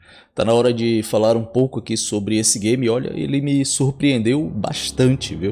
Tá na hora de falar um pouco aqui sobre esse game. Olha, ele me surpreendeu bastante, viu?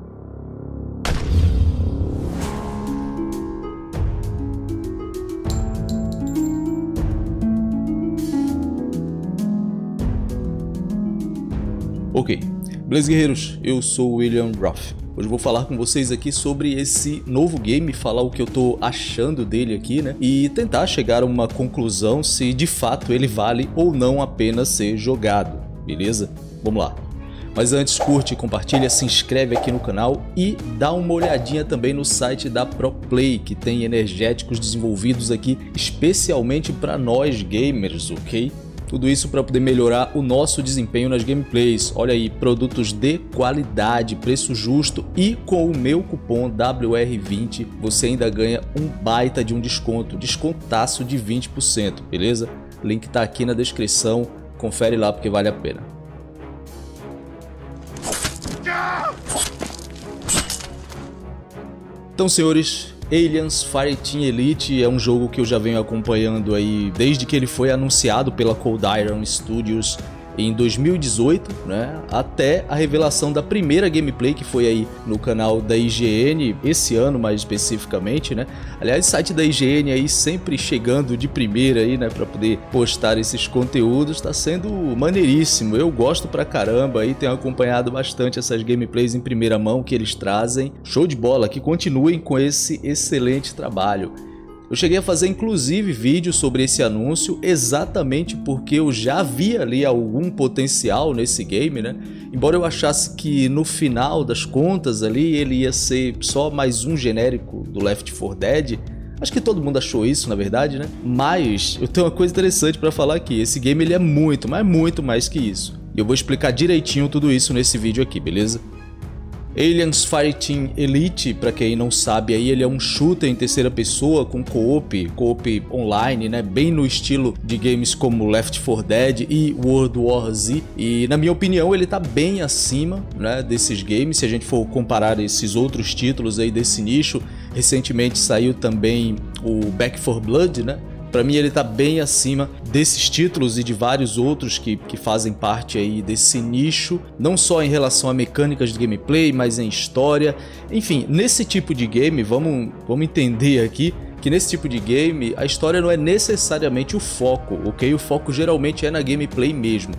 Ok, beleza, guerreiros? Eu sou o William Ruff. Hoje eu vou falar com vocês aqui sobre esse novo game, falar o que eu tô achando dele aqui, né? E tentar chegar a uma conclusão se de fato ele vale ou não a pena ser jogado, beleza? Vamos lá. Mas antes, curte, compartilha, se inscreve aqui no canal e dá uma olhadinha também no site da ProPlay, que tem energéticos desenvolvidos aqui especialmente para nós gamers, ok? Tudo isso para poder melhorar o nosso desempenho nas gameplays. Olha aí, produtos de qualidade, preço justo, e com o meu cupom WR20 você ainda ganha um baita de um descontaço de 20%, beleza? Link tá aqui na descrição, confere lá porque vale a pena. Então, senhores, Aliens Fireteam Elite é um jogo que eu já venho acompanhando aí desde que ele foi anunciado pela Cold Iron Studios em 2018, né, até a revelação da primeira gameplay que foi aí no canal da IGN esse ano mais especificamente, né? Aliás, o site da IGN aí sempre chegando de primeira aí, né, para poder postar esses conteúdos, tá sendo maneiríssimo. Eu gosto pra caramba aí, tenho acompanhado bastante essas gameplays em primeira mão que eles trazem. Show de bola, que continuem com esse excelente trabalho. Eu cheguei a fazer inclusive vídeo sobre esse anúncio exatamente porque eu já via ali algum potencial nesse game, né? Embora eu achasse que no final das contas ali ele ia ser só mais um genérico do Left 4 Dead. Acho que todo mundo achou isso, na verdade, né? Mas eu tenho uma coisa interessante para falar aqui. Esse game ele é muito, mas muito mais que isso. E eu vou explicar direitinho tudo isso nesse vídeo aqui, beleza? Aliens Fireteam Elite, para quem não sabe aí, ele é um shooter em terceira pessoa com co-op online, né, bem no estilo de games como Left 4 Dead e World War Z, e na minha opinião ele tá bem acima, né, desses games. Se a gente for comparar esses outros títulos aí desse nicho, recentemente saiu também o Back 4 Blood, né? Para mim ele tá bem acima desses títulos e de vários outros que fazem parte aí desse nicho, não só em relação a mecânicas de gameplay, mas em história. Enfim, nesse tipo de game, vamos entender aqui que nesse tipo de game a história não é necessariamente o foco, ok? O foco geralmente é na gameplay mesmo.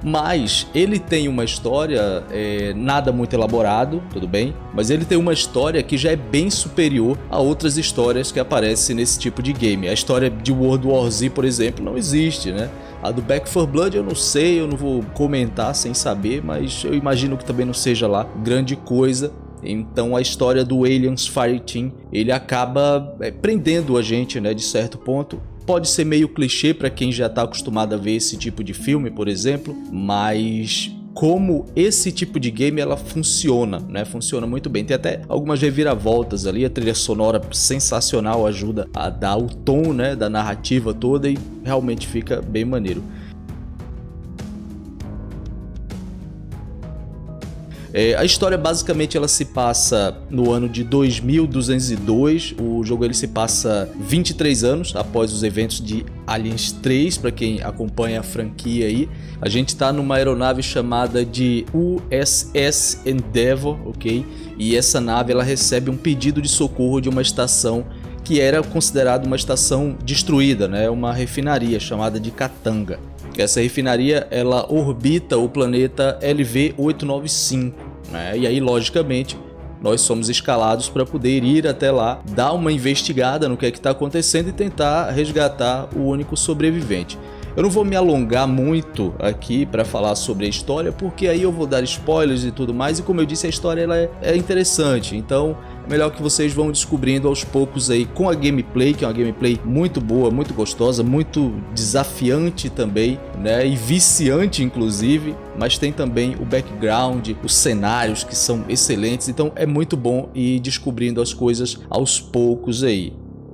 Mas ele tem uma história, nada muito elaborado, tudo bem? Mas ele tem uma história que já é bem superior a outras histórias que aparecem nesse tipo de game. A história de World War Z, por exemplo, não existe, né? A do Back 4 Blood eu não sei, eu não vou comentar sem saber, mas eu imagino que também não seja lá grande coisa. Então a história do Aliens Fireteam, ele acaba prendendo a gente, né, de certo ponto. Pode ser meio clichê para quem já está acostumado a ver esse tipo de filme, por exemplo, mas como esse tipo de game ela funciona, né? Funciona muito bem. Tem até algumas reviravoltas ali, a trilha sonora sensacional ajuda a dar o tom, né, da narrativa toda e realmente fica bem maneiro. A história basicamente ela se passa no ano de 2202, o jogo ele se passa 23 anos após os eventos de Aliens 3, para quem acompanha a franquia aí. A gente está numa aeronave chamada de USS Endeavour, ok? E essa nave ela recebe um pedido de socorro de uma estação que era considerada uma estação destruída, né? Uma refinaria chamada de Katanga. Essa refinaria ela orbita o planeta LV-895, né? E aí logicamente nós somos escalados para poder ir até lá, dar uma investigada no que é que está acontecendo e tentar resgatar o único sobrevivente. Eu não vou me alongar muito aqui para falar sobre a história, porque aí eu vou dar spoilers e tudo mais, e como eu disse, a história ela é interessante, então é melhor que vocês vão descobrindo aos poucos aí com a gameplay, que é uma gameplay muito boa, muito gostosa, muito desafiante também, né, e viciante inclusive, mas tem também o background, os cenários que são excelentes, então é muito bom ir descobrindo as coisas aos poucos aí.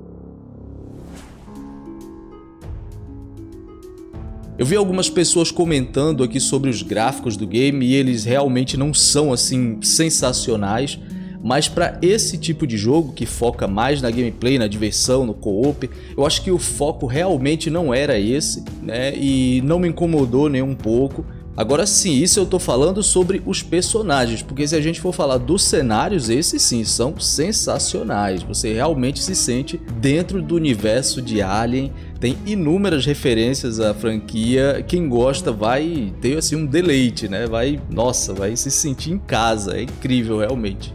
Eu vi algumas pessoas comentando aqui sobre os gráficos do game e eles realmente não são assim sensacionais, Mas para esse tipo de jogo que foca mais na gameplay, na diversão, no co-op, eu acho que o foco realmente não era esse, né? E não me incomodou nem um pouco. Agora sim, isso eu tô falando sobre os personagens, porque se a gente for falar dos cenários, esses sim são sensacionais. Você realmente se sente dentro do universo de Alien, tem inúmeras referências à franquia. Quem gosta vai ter assim um deleite, né? Vai se sentir em casa, é incrível realmente.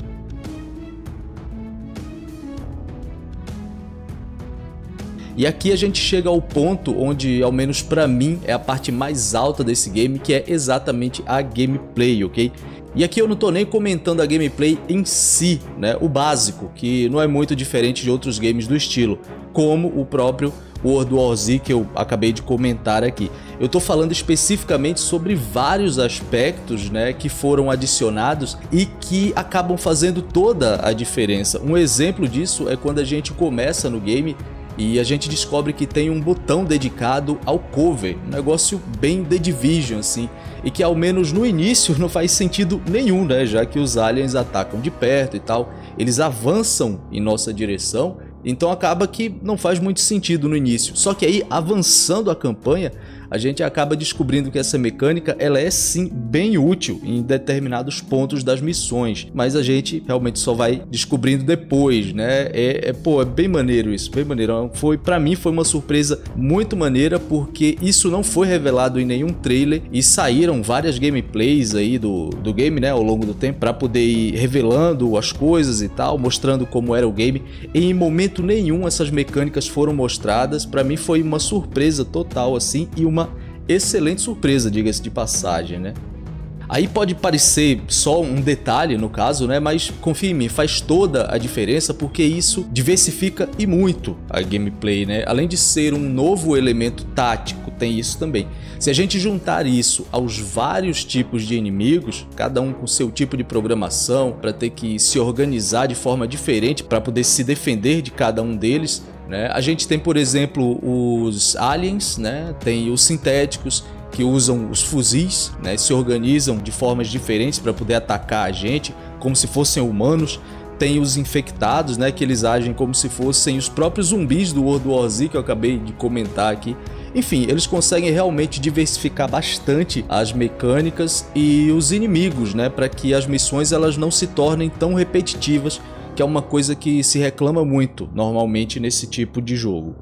E aqui a gente chega ao ponto onde, ao menos pra mim, é a parte mais alta desse game, que é exatamente a gameplay, ok? E aqui eu não tô nem comentando a gameplay em si, né? O básico, que não é muito diferente de outros games do estilo, como o próprio World War Z que eu acabei de comentar aqui. Eu tô falando especificamente sobre vários aspectos, né, que foram adicionados e que acabam fazendo toda a diferença. Um exemplo disso é quando a gente começa no game e a gente descobre que tem um botão dedicado ao cover, um negócio bem The Division assim, e que ao menos no início não faz sentido nenhum, né, já que os aliens atacam de perto e tal, eles avançam em nossa direção, então acaba que não faz muito sentido no início. Só que aí, avançando a campanha, a gente acaba descobrindo que essa mecânica ela é sim bem útil em determinados pontos das missões, mas a gente realmente só vai descobrindo depois, né? É bem maneiro isso, bem maneiro. Pra mim foi uma surpresa muito maneira, porque isso não foi revelado em nenhum trailer e saíram várias gameplays aí do game, né, ao longo do tempo, para poder ir revelando as coisas e tal, mostrando como era o game. E em momento nenhum essas mecânicas foram mostradas. Pra mim foi uma surpresa total assim, e uma excelente surpresa, diga-se de passagem, né? Aí pode parecer só um detalhe no caso, né? Mas confia em mim, faz toda a diferença, porque isso diversifica e muito a gameplay, né? Além de ser um novo elemento tático, tem isso também. Se a gente juntar isso aos vários tipos de inimigos, cada um com seu tipo de programação, para ter que se organizar de forma diferente para poder se defender de cada um deles, né? A gente tem, por exemplo, os aliens, né? Tem os sintéticos, que usam os fuzis, né? Se organizam de formas diferentes para poder atacar a gente, como se fossem humanos. Tem os infectados, né? Que eles agem como se fossem os próprios zumbis do World War Z, que eu acabei de comentar aqui. Enfim, eles conseguem realmente diversificar bastante as mecânicas e os inimigos, né? Para que as missões elas não se tornem tão repetitivas, que é uma coisa que se reclama muito normalmente nesse tipo de jogo.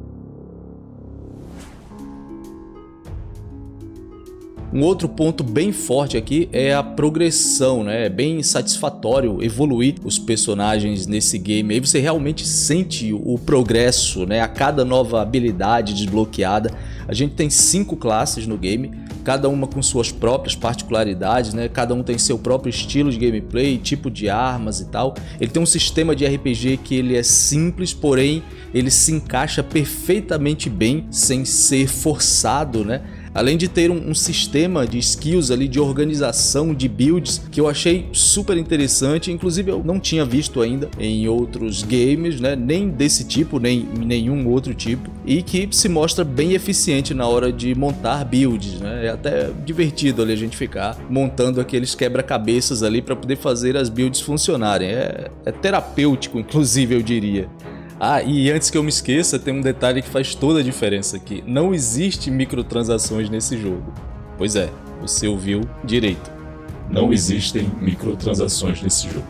Um outro ponto bem forte aqui é a progressão, né? É bem satisfatório evoluir os personagens nesse game. Aí você realmente sente o progresso, né? A cada nova habilidade desbloqueada. A gente tem 5 classes no game, cada uma com suas próprias particularidades, né? Cada um tem seu próprio estilo de gameplay, tipo de armas e tal. Ele tem um sistema de RPG que ele é simples, porém ele se encaixa perfeitamente bem, sem ser forçado, né? Além de ter um sistema de skills ali, de organização de builds, que eu achei super interessante. Inclusive eu não tinha visto ainda em outros games, né? Nem desse tipo, nem nenhum outro tipo. E que se mostra bem eficiente na hora de montar builds, né? É até divertido ali a gente ficar montando aqueles quebra-cabeças ali para poder fazer as builds funcionarem. É terapêutico, inclusive, eu diria. Ah, e antes que eu me esqueça, tem um detalhe que faz toda a diferença aqui. Não existe microtransações nesse jogo. Pois é, você ouviu direito. Não existem microtransações nesse jogo.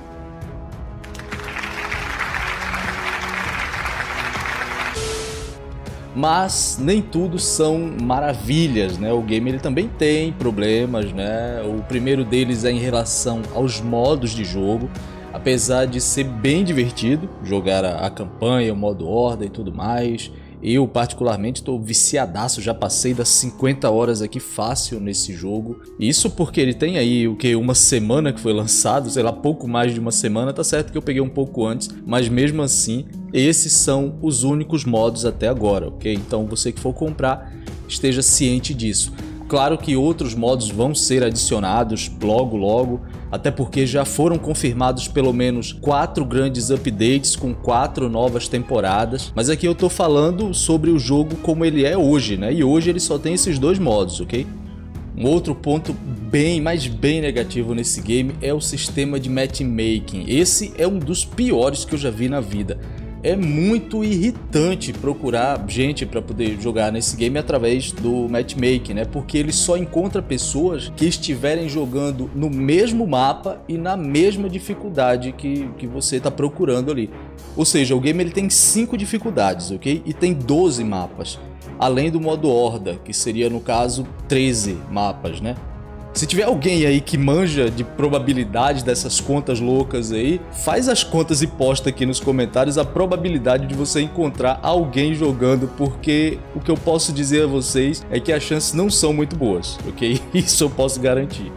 Mas nem tudo são maravilhas, né? O game ele também tem problemas, né? O primeiro deles é em relação aos modos de jogo. Apesar de ser bem divertido jogar a campanha, o modo horda e tudo mais, eu particularmente estou viciadaço, já passei das 50 horas aqui fácil nesse jogo. Isso porque ele tem aí o que, uma semana que foi lançado, sei lá, pouco mais de uma semana. Tá certo que eu peguei um pouco antes, mas mesmo assim esses são os únicos modos até agora, ok? Então você que for comprar, esteja ciente disso. Claro que outros modos vão ser adicionados logo, até porque já foram confirmados pelo menos 4 grandes updates com 4 novas temporadas. Mas aqui eu tô falando sobre o jogo como ele é hoje, né? E hoje ele só tem esses 2 modos, ok? Um outro ponto bem negativo nesse game é o sistema de matchmaking. Esse é um dos piores que eu já vi na vida. É muito irritante procurar gente para poder jogar nesse game através do matchmaking, né? Porque ele só encontra pessoas que estiverem jogando no mesmo mapa e na mesma dificuldade que você está procurando ali. Ou seja, o game ele tem 5 dificuldades, ok? E tem 12 mapas. Além do modo horda, que seria no caso 13 mapas, né? Se tiver alguém aí que manja de probabilidade dessas contas loucas aí, faz as contas e posta aqui nos comentários a probabilidade de você encontrar alguém jogando, porque o que eu posso dizer a vocês é que as chances não são muito boas, ok? Isso eu posso garantir.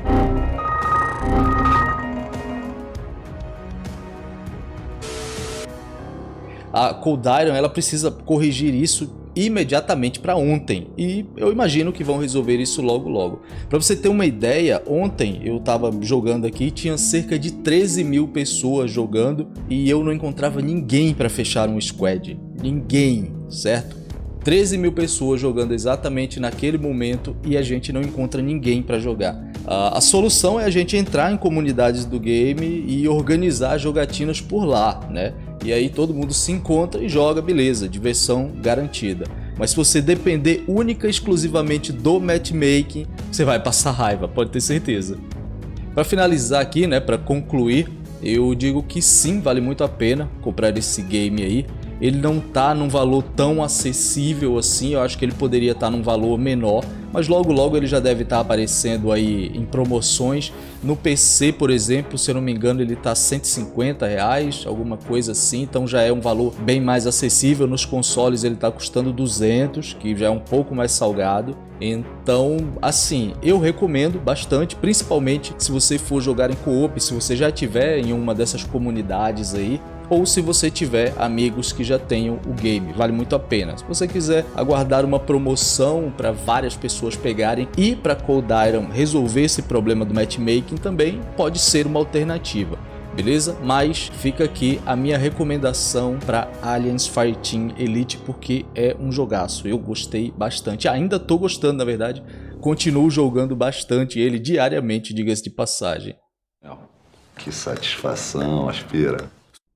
A Cold Iron, ela precisa corrigir isso imediatamente para ontem, e eu imagino que vão resolver isso logo. Para você ter uma ideia, ontem eu estava jogando aqui, tinha cerca de 13 mil pessoas jogando e eu não encontrava ninguém para fechar um squad, ninguém, certo? 13 mil pessoas jogando exatamente naquele momento e a gente não encontra ninguém para jogar. A solução é a gente entrar em comunidades do game e organizar jogatinas por lá, né? E aí todo mundo se encontra e joga, beleza, diversão garantida. Mas se você depender única e exclusivamente do matchmaking, você vai passar raiva, pode ter certeza. Para finalizar aqui, né, para concluir, eu digo que sim, vale muito a pena comprar esse game aí. Ele não tá num valor tão acessível assim, eu acho que ele poderia estar num valor menor, mas logo ele já deve estar aparecendo aí em promoções. No PC, por exemplo, se eu não me engano, ele tá R$150, alguma coisa assim, então já é um valor bem mais acessível. Nos consoles ele tá custando 200, que já é um pouco mais salgado. Então, assim, eu recomendo bastante, principalmente se você for jogar em co-op, se você já tiver em uma dessas comunidades aí, ou se você tiver amigos que já tenham o game, vale muito a pena. Se você quiser aguardar uma promoção para várias pessoas pegarem e para Cold Iron resolver esse problema do matchmaking também pode ser uma alternativa, beleza? Mas fica aqui a minha recomendação para Alliance Fireteam Elite, porque é um jogaço, eu gostei bastante, ainda tô gostando na verdade, continuo jogando bastante ele diariamente, diga-se de passagem. Que satisfação, Aspira.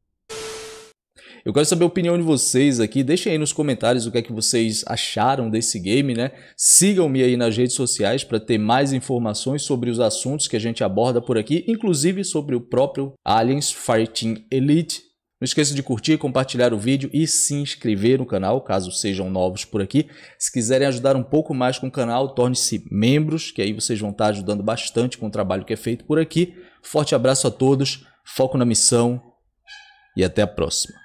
Eu quero saber a opinião de vocês aqui, deixem aí nos comentários o que é que vocês acharam desse game, né? Sigam-me aí nas redes sociais para ter mais informações sobre os assuntos que a gente aborda por aqui, inclusive sobre o próprio Alliance Fireteam Elite. Não esqueça de curtir, compartilhar o vídeo e se inscrever no canal, caso sejam novos por aqui. Se quiserem ajudar um pouco mais com o canal, torne-se membros, que aí vocês vão estar ajudando bastante com o trabalho que é feito por aqui. Forte abraço a todos, foco na missão e até a próxima.